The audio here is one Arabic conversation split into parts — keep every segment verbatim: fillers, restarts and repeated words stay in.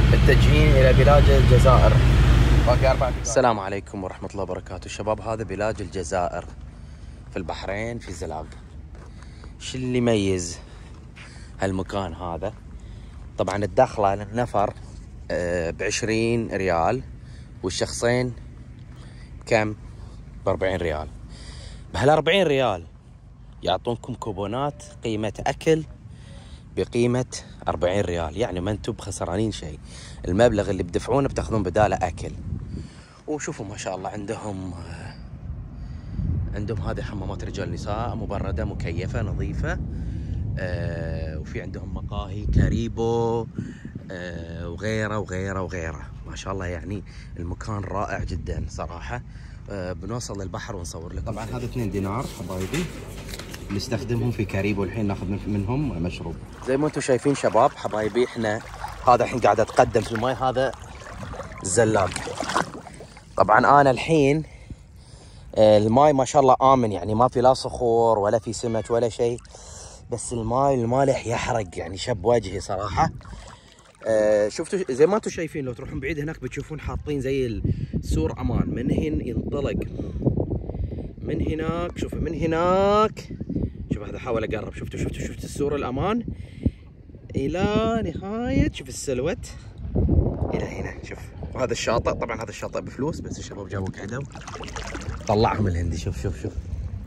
متجهين إلى بلاد الجزائر. السلام عليكم ورحمة الله وبركاته. شباب، هذا بلاد الجزائر في البحرين في زلاق. شو اللي يميز هالمكان هذا؟ طبعا الدخلة للنفر بعشرين ريال، والشخصين كم؟ بأربعين ريال. بهالأربعين ريال يعطونكم كوبونات قيمة أكل بقيمة أربعين ريال، يعني ما انتم بخسرانين شيء. المبلغ اللي بدفعونه بتاخذون بداله أكل. وشوفوا ما شاء الله عندهم عندهم هذه حمامات رجال نساء مبردة مكيفة نظيفة. آه وفي عندهم مقاهي كاريبو آه وغيره وغيره وغيره. ما شاء الله، يعني المكان رائع جدا صراحة. آه بنوصل للبحر ونصور لكم. طبعا هذا اثنين دينار حبايبي نستخدمهم في كاريبو. الحين ناخذ منهم مشروب. زي ما انتم شايفين شباب حبايبي، احنا هذا الحين قاعد اتقدم في الماء. هذا الزلاق. طبعا انا الحين الماي ما شاء الله آمن، يعني ما في لا صخور ولا في سمك ولا شيء، بس الماي المالح يحرق، يعني شب وجهي صراحة. آه شفتوا زي ما انتم شايفين، لو تروحون بعيد هناك بتشوفون حاطين زي السور امان. من هنا ينطلق من هناك، شوفوا من هناك، شوف هذا حاول اقرب. شفتوا شفتوا شفتوا السور الامان الى نهاية، شوف السلوت الى هنا. شوف، وهذا الشاطئ. طبعا هذا الشاطئ بفلوس، بس الشباب جابوا قعدوا. طلعهم الهندي. شوف شوف شوف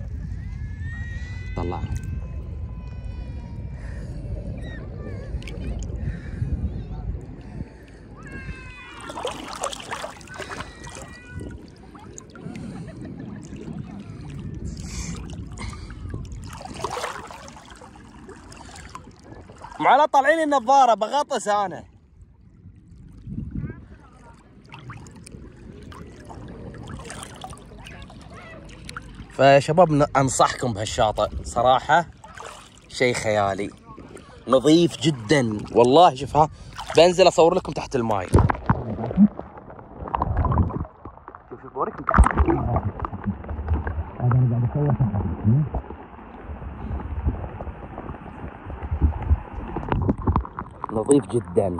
طلعهم. معنا طالعين النظارة بغطس انا. فشباب انصحكم بهالشاطئ صراحة، شيء خيالي نظيف جدا والله. شوف ها، بنزل اصور لكم تحت الماي. شوف شوف بوريكم تحت الماي. هذا انا قاعد اصور تحت. نظيف جدا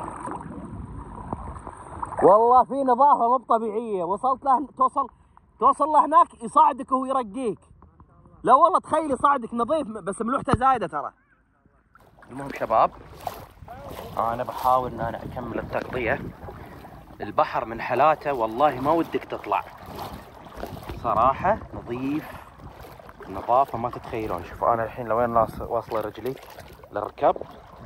والله، في نظافة مو طبيعية. وصلت له، توصل توصل له هناك يصعدك وهو يرقيك. لا والله تخيل يصعدك نظيف، بس ملوحته زايدة ترى. المهم شباب، انا بحاول ان انا اكمل التغطية. البحر من حالاته والله ما ودك تطلع صراحة. نظيف نظافة ما تتخيلون. شوفوا انا الحين لوين واصلة رجلي للركب.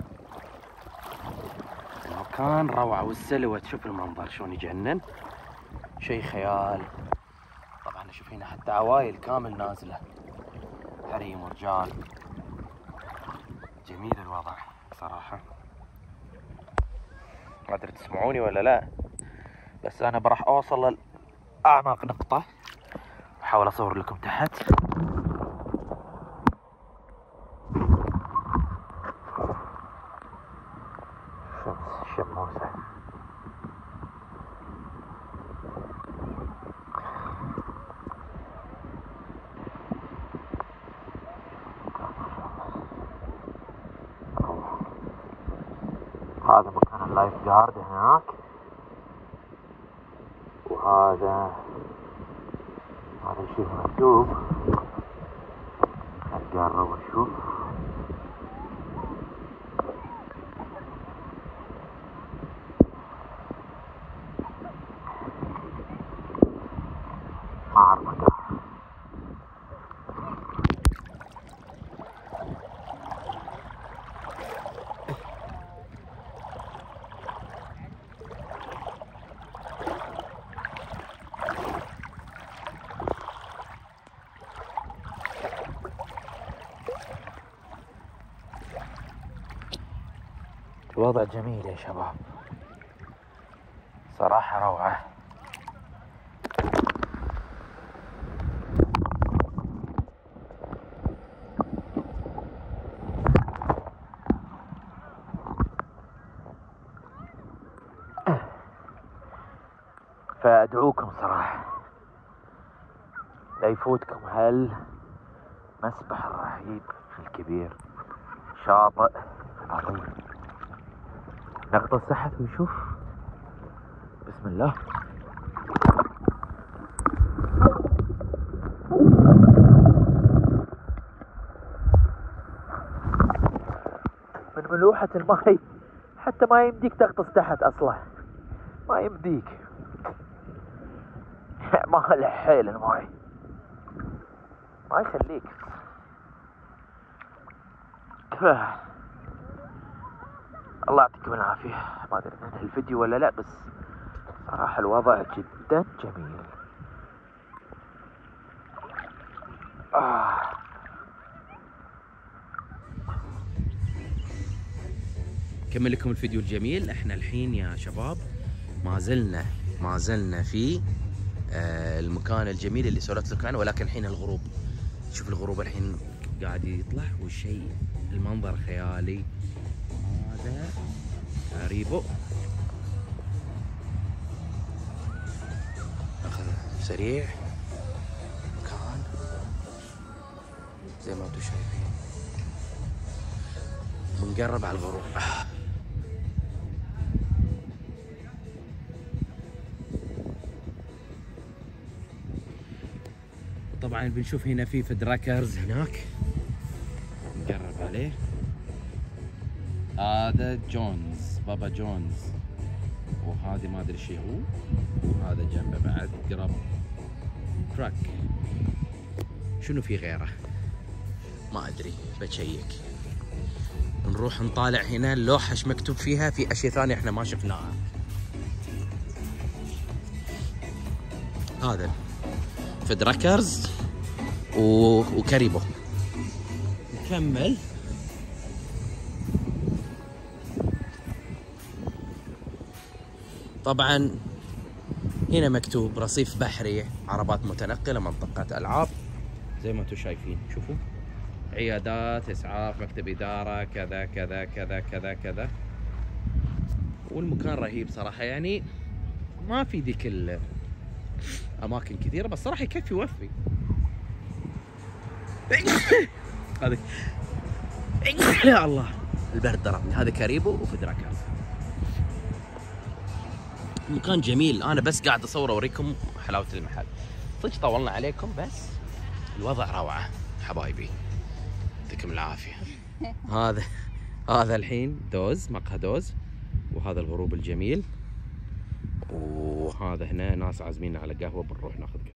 المكان روعة، والسلوة تشوف المنظر شلون يجنن، شيء خيال. طبعا شوف هنا حتى عوايل كامل نازلة، حريم ورجال. جميل الوضع صراحة. ما ادري تسمعوني ولا لا، بس انا براح اوصل لاعمق نقطة واحاول اصور لكم تحت. شمس الشموسة. هذا مكان اللايف جارد هناك، وهذا هذا شيء مكتوب. نقرب ونشوف. ما اعرف مكان. الوضع جميل يا شباب صراحة، روعة. فأدعوكم صراحة لا يفوتكم هالمسبح الرهيب الكبير. شاطئ عظيم. نغطس تحت ونشوف. بسم الله. من ملوحة الماي حتى ما يمديك تغطس تحت اصلا، ما يمديك. ما له حيل الماي، ما يخليك. الله يعطيكم العافية. ما ادري ننهي الفيديو ولا لا، بس صراحة الوضع جدا جميل. آه. كمل لكم الفيديو الجميل. احنا الحين يا شباب ما زلنا ما زلنا في آه المكان الجميل اللي سولفت لكم عنه، ولكن الحين الغروب. شوف الغروب الحين قاعد يطلع والشيء المنظر خيالي. هذا كاريبو. اخذ سريع مكان زي ما انتم شايفين، بنقرب على الغروب. طبعا بنشوف هنا في فدراكرز هناك، نقرب عليه. هذا جونز، بابا جونز، وهذه ما ادري شي هو. هذا جنبه بعد قرب كراك. شنو في غيره ما ادري، بشيك. نروح نطالع هنا اللوحة ايش مكتوب فيها، في اشياء ثانية احنا ما شفناها. هذا فدراكرز و... وكاريبو. نكمل. طبعا هنا مكتوب رصيف بحري، عربات متنقلة، منطقة ألعاب زي ما انتم شايفين. شوفوا عيادات، إسعاف، مكتب إدارة، كذا كذا كذا كذا كذا. والمكان رهيب صراحة، يعني ما في ذيك الأماكن كثيرة، بس صراحة يكفي يوفي. هذا يا الله البرد ضربني. هذا كاريبو وفدراكرز. مكان جميل. انا بس قاعد اصور اوريكم حلاوه المحل. صدق طولنا عليكم، بس الوضع روعه حبايبي، يعطيكم العافيه. هذا هذا الحين دوز، مقهى دوز، وهذا الغروب الجميل، وهذا هنا ناس عازمين على قهوه، بنروح ناخذ قهوة.